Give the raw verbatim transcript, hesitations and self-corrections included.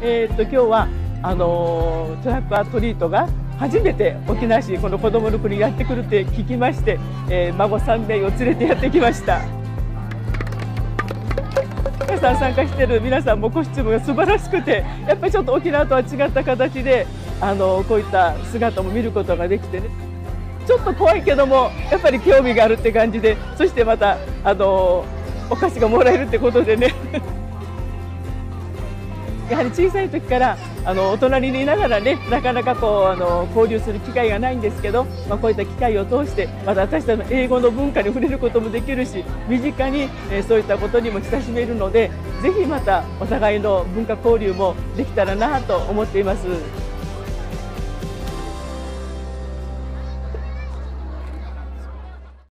えー、っと今日はあのトラックアトリートが初めて沖縄市この子どもの国にやってくるって聞きまして、えー、孫さんめいを連れてやってきました。皆さん参加している皆さんもコスチュームが素晴らしくて、やっぱりちょっと沖縄とは違った形であのこういった姿も見ることができてね、ちょっと怖いけどもやっぱり興味があるって感じで、そしてまたあのお菓子がもらえるってことでねやはり小さい時からあのお隣にいながらね、なかなかこうあの交流する機会がないんですけど、まあ、こういった機会を通してまた私たちの英語の文化に触れることもできるし、身近に、えー、そういったことにも親しめるので、ぜひまたお互いの文化交流もできたらなと思っています。